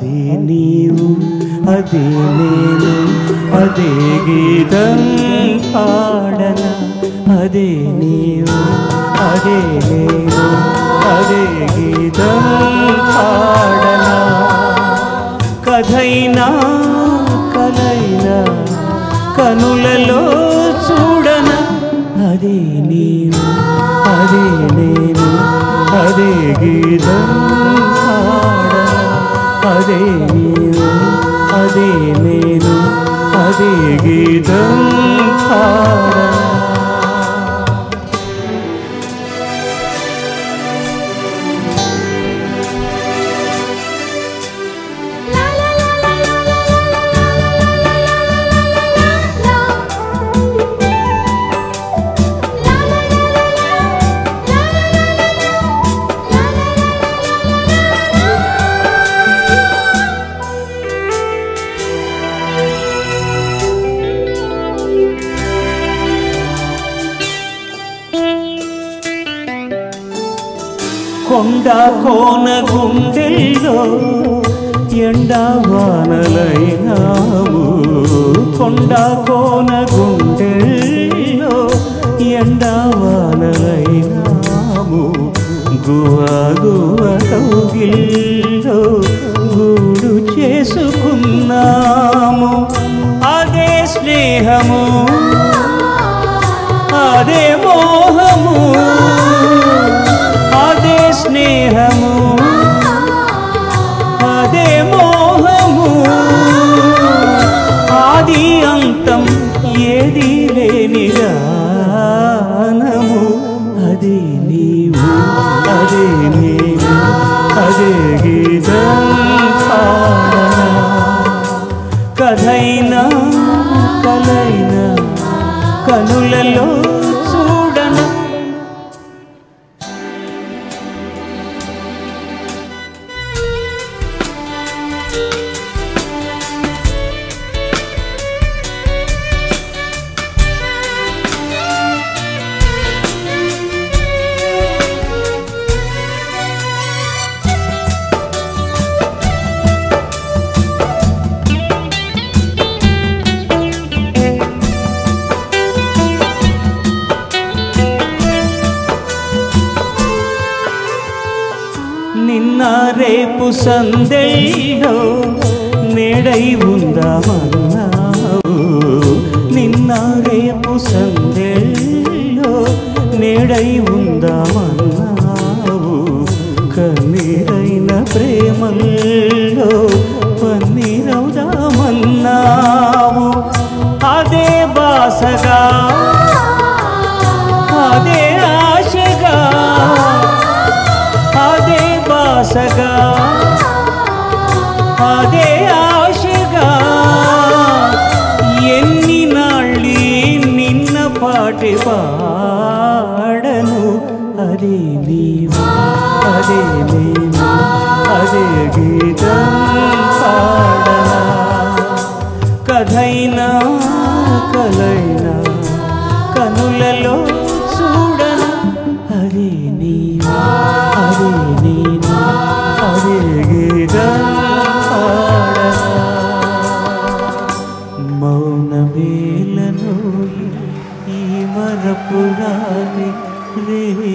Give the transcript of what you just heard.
అదే నీవు అదే నేను అదే గీతం పాడనా అదే నీవు అదే నేను అదే గీతం పాడనా కథైనా కలైనా కనులలో చూడనా అదే నీవు అదే నేను అదే గీతం పాడనా అదే నీవు అదే నేను అదే గీతం పాడనా కొండ కోన గుండెల్లో ఎండా వానలైనాము కొండ కోన గుండెల్లో ఎండా వానలైనాము గువా గువా కౌగిల్లో గూడు చేసుకున్నాము అదే స్నేహము అదే మోహము అదే స్నేహము అదే మోహము ఆది అంతం ఏది లేని గానము అదే నీవు అదే నేను అదే గీతం పాడనా కథైనా కలైనా కనులలో చూడనా నిన్న రేపు సందేలో నేడై ఉందామన్నావు నిన్న రేపు సందేలో నేడై ఉందామన్నావు కన్నీరైన ప్రేమల్లో పన్నీరవుదామన్నావు అదే బాసగా అదే ఆశగా అదే బాసగా అదే ఆశగా ఎన్ని నాళ్ళి నిన్న పాటి పాడను అదే నీవు అదే నేను అదే గీతం పాడనా కథైనా కలైనా కనులలో చూడనా అదే నీవు అదే నేను అదే గీతం పాడనా మౌనమేలను ఈ మరపురాని రే